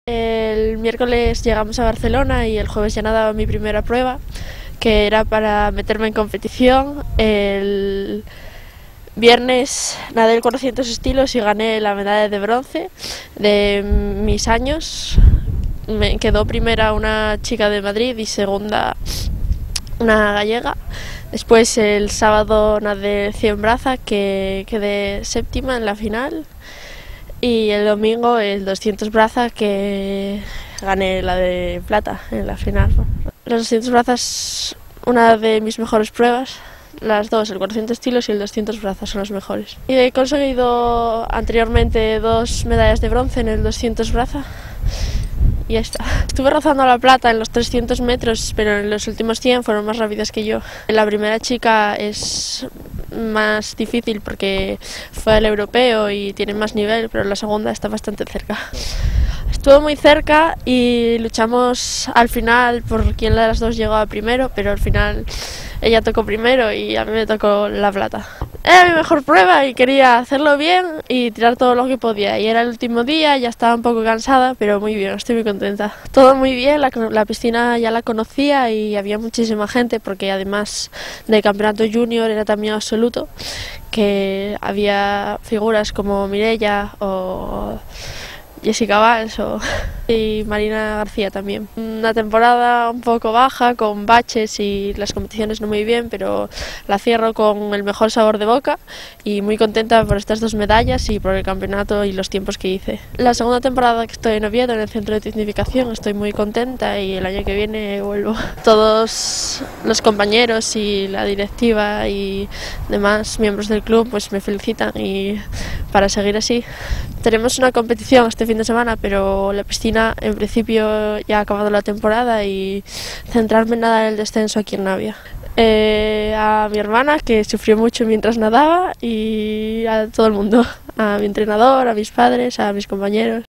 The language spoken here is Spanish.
El miércoles llegamos a Barcelona y el jueves ya nadaba mi primera prueba, que era para meterme en competición. El viernes nadé el 400 estilos y gané la medalla de bronce de mis años. Me quedó primera una chica de Madrid y segunda una gallega. Después el sábado nadé 100 braza, que quedé séptima en la final. Y el domingo el 200 braza, que gané la de plata en la final. Los 200 brazas, una de mis mejores pruebas. Las dos, el 400 estilos y el 200 brazas, son las mejores. Y he conseguido anteriormente 2 medallas de bronce en el 200 braza. Y ya está. Estuve rozando la plata en los 300 metros, pero en los últimos 100 fueron más rápidas que yo. La primera chica es más difícil porque fue al europeo y tiene más nivel, pero la segunda está bastante cerca. Estuvo muy cerca y luchamos al final por quién de las dos llegó a primero, pero al final ella tocó primero y a mí me tocó la plata. Era mi mejor prueba y quería hacerlo bien y tirar todo lo que podía. Y era el último día, ya estaba un poco cansada, pero muy bien, estoy muy contenta. Todo muy bien, la piscina ya la conocía y había muchísima gente porque además del campeonato junior era también absoluto, que había figuras como Mireia o Jessica Valls y Marina García también. Una temporada un poco baja, con baches y las competiciones no muy bien, pero la cierro con el mejor sabor de boca y muy contenta por estas 2 medallas y por el campeonato y los tiempos que hice. La segunda temporada que estoy en Oviedo, en el centro de tecnificación, estoy muy contenta y el año que viene vuelvo. Todos los compañeros y la directiva y demás miembros del club pues me felicitan y para seguir así. Tenemos una competición este fin de semana, pero la piscina en principio ya ha acabado la temporada y centrarme en nadar el descenso aquí en Navia. A mi hermana, que sufrió mucho mientras nadaba, y a todo el mundo, a mi entrenador, a mis padres, a mis compañeros.